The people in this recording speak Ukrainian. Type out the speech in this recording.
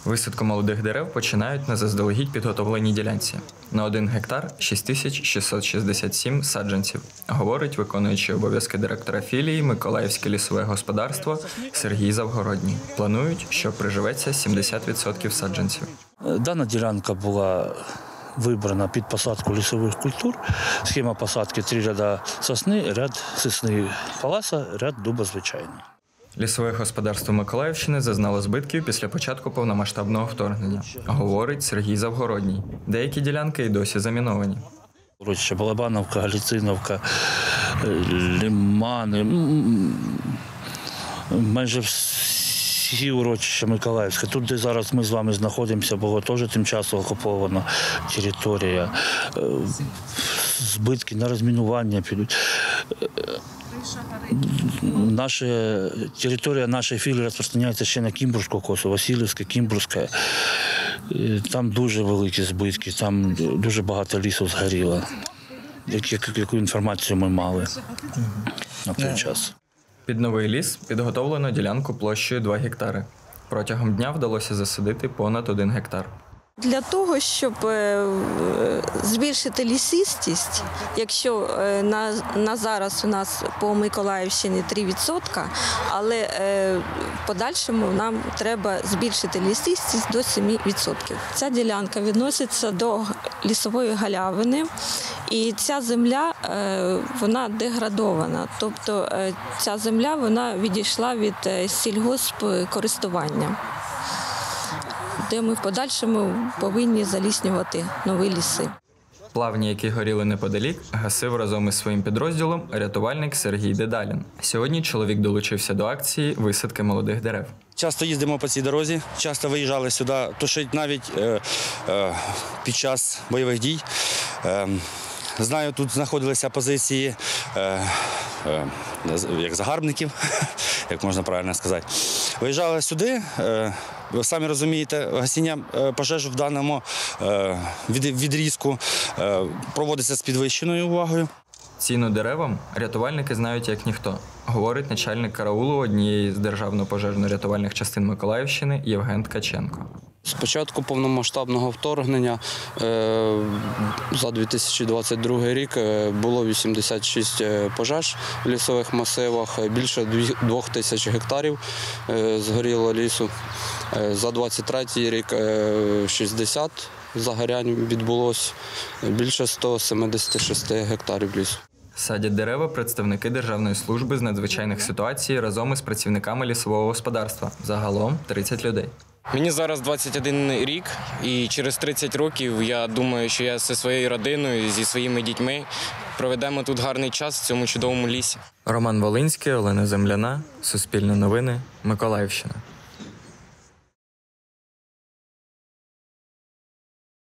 Висадку молодих дерев починають на заздалегідь підготовленій ділянці. На 1 гектар – 6667 саджанців, говорить виконуючий обов'язки директора філії Миколаївське лісове господарство Сергій Завгородній. Планують, що приживеться 70% саджанців. Дана ділянка була вибрана під посадку лісових культур. Схема посадки – 3 ряда сосни, ряд сосни паласа, ряд дуба звичайний. Лісове господарство Миколаївщини зазнало збитків після початку повномасштабного вторгнення, говорить Сергій Завгородній. Деякі ділянки й досі заміновані. Урочище Балабановка, Галіциновка, Лимани, майже всі урочища Миколаївська. Тут, де зараз ми з вами знаходимося, була теж тимчасово окупована територія. Збитки на розмінування підуть. Територія нашої філії розпространяється ще на Кімбурську косу, Васильівська, Кімбурська. Там дуже великі збитки, там дуже багато лісу згоріло. Яку інформацію ми мали на той час. Під новий ліс підготовлено ділянку площею 2 гектари. Протягом дня вдалося засадити понад 1 гектар. Для того, щоб збільшити лісистість, якщо на зараз у нас по Миколаївщині 3%, але в подальшому нам треба збільшити лісистість до 7%. Ця ділянка відноситься до лісової галявини, і ця земля вона деградована. Тобто ця земля вона відійшла від сільгоспкористування, де ми в подальшому повинні заліснювати нові ліси. Плавні, які горіли неподалік, гасив разом із своїм підрозділом рятувальник Сергій Дедалін. Сьогодні чоловік долучився до акції висадки молодих дерев. Часто їздимо по цій дорозі, часто виїжджали сюди, тушити навіть під час бойових дій. Знаю, тут знаходилися позиції як загарбників, як можна правильно сказати. Виїжджали сюди, ви самі розумієте, гасіння пожеж в даному відрізку проводиться з підвищеною увагою. Ціну деревам рятувальники знають як ніхто, говорить начальник караулу однієї з державно-пожежно-рятувальних частин Миколаївщини Євген Ткаченко. З початку повномасштабного вторгнення за 2022 рік було 86 пожеж в лісових масивах, більше 2000 гектарів згоріло лісу. За 2023 рік 60 загорянь відбулося, більше 176 гектарів лісу. Садять дерева представники Державної служби з надзвичайних ситуацій разом із працівниками лісового господарства. Загалом 30 людей. Мені зараз 21 рік, і через 30 років я думаю, що я зі своєю родиною, зі своїми дітьми проведемо тут гарний час в цьому чудовому лісі. Роман Волинський, Олена Земляна, Суспільне новини, Миколаївщина.